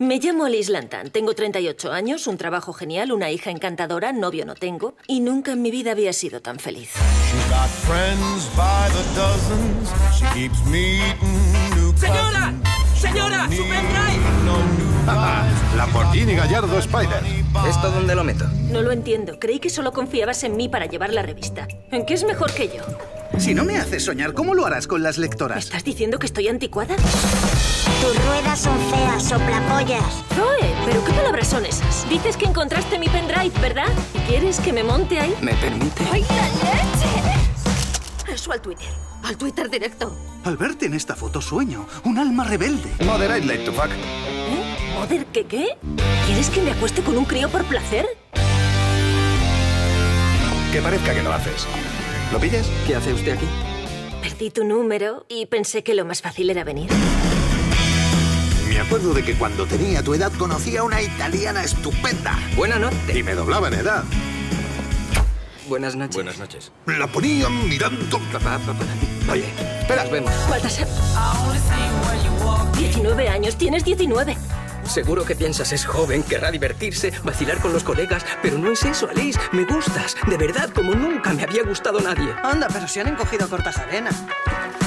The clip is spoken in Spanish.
Me llamo Alice Lantan, tengo 38 años, un trabajo genial, una hija encantadora, novio no tengo, y nunca en mi vida había sido tan feliz. ¡Señora! ¡Señora! ¡Su pendrive! Lamborghini Gallardo Spider. ¿Esto dónde lo meto? No lo entiendo. Creí que solo confiabas en mí para llevar la revista. ¿En qué es mejor que yo? Si no me haces soñar, ¿cómo lo harás con las ¿Me lectoras? estás diciendo que estoy anticuada? Tus ruedas son feas, soplapollas. Zoe, ¿pero qué palabras son esas? Dices que encontraste mi pendrive, ¿verdad? ¿Quieres que me monte ahí? ¿Me permite? ¡Ay, la leche! Eso al Twitter. Al Twitter directo. Al verte en esta foto sueño, un alma rebelde. Moderate late to fuck. ¿Eh? ¿Joder, qué? ¿Quieres que me acueste con un crío por placer? Que parezca que lo haces. ¿Lo pillas? ¿Qué hace usted aquí? Perdí tu número y pensé que lo más fácil era venir. Me acuerdo de que cuando tenía tu edad conocía a una italiana estupenda. Buena noche. Y me doblaba en edad. Buenas noches. Buenas noches. La ponían mirando. Papá. Oye, espera. Nos vemos. Baltasar. 19 años, tienes 19. Seguro que piensas es joven, querrá divertirse, vacilar con los colegas, pero no es eso, Alice. Me gustas, de verdad, como nunca me había gustado nadie. Anda, pero si han encogido a Cortajarena.